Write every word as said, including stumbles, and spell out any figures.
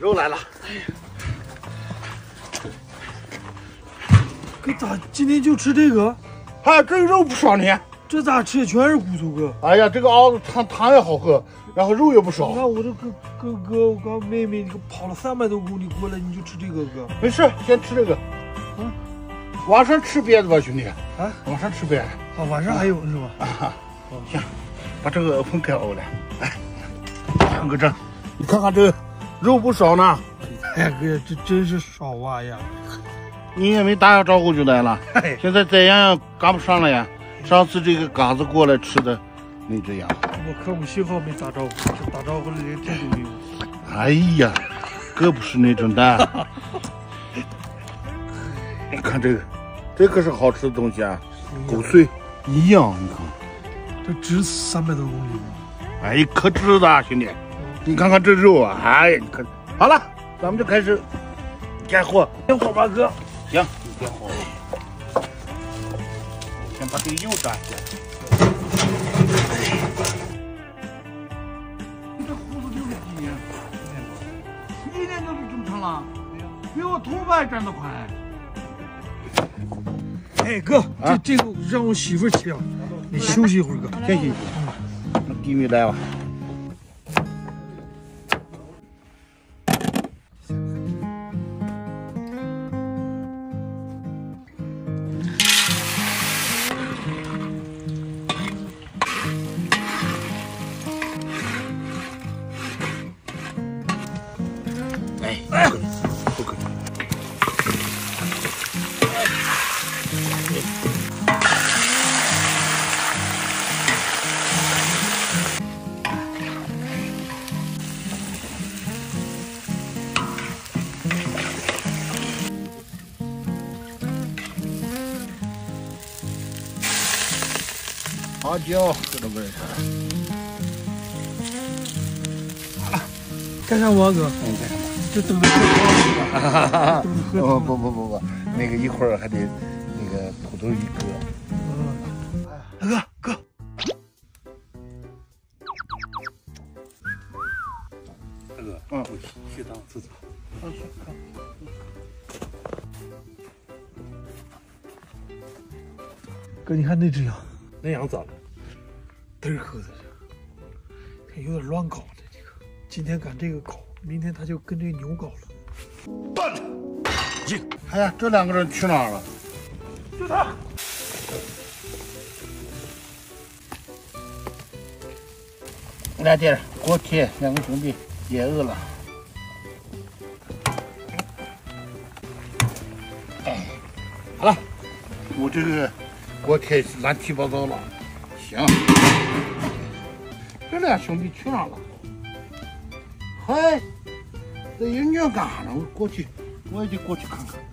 肉来了。 哥咋今天就吃这个？ 哎，这个肉不少呢。 这咋吃全是骨头哥？ 哎呀，这个熬的汤汤也好喝，然后肉也不少。 你看我这哥哥哥，我刚妹妹，你个跑了三百多公里过来，你就吃这个哥？ 没事，先吃这个。嗯，晚上吃别的吧，兄弟。 啊， 晚上吃别的。 啊，晚上还有是吧？ 啊，行，把这个分开熬了。哎，看个这，你看看这肉不少呢。 哎呀哥，这真是少啊呀！ 你也没打个招呼就来了， 哎， 现在这样赶不上了呀。上次这个嘎子过来吃的没这样。 我可我幸好没打招呼，这打招呼的连听都没有。 哎呀，可不是那种的。你看这个，这可是好吃的东西啊，狗碎一样，你看， 这值三百多公里吗？ 哎，可值的，兄弟，你看看这肉啊，哎呀，你看，好了，咱们就开始干活， 点火吧，哥。 行，你点火。先把这个油炸一下。你这胡子留了几年？一年就是这么长了，比我头发还长得快。 哎哥，啊、这这个让我媳妇切了，你休息一会儿，哥。 先休息。那地米来吧。哎，哎，不可以。好酒，这都味儿。好了， 干啥活，哥？ 嗯，干什么？ 就等着喝汤是吧？ 哈哈哈！不不不不不，那个一会儿还得那个土豆一搁。 嗯，大哥哥。 大哥， 嗯， 去趟厕所。 嗯，去。 哥，你看那只羊， 那羊咋了？ 嘚儿喝的这，看有点乱搞的这个。今天赶这个搞，明天他就跟这个牛搞了。 断了！进。 哎呀，这两个人去哪儿了？ 就他。 来点锅贴，两个兄弟也饿了。哎，好了，我这个锅贴乱七八糟了。行，这俩兄弟去哪儿了？嗨，这人家干啥呢？我过去，我也得过去看看。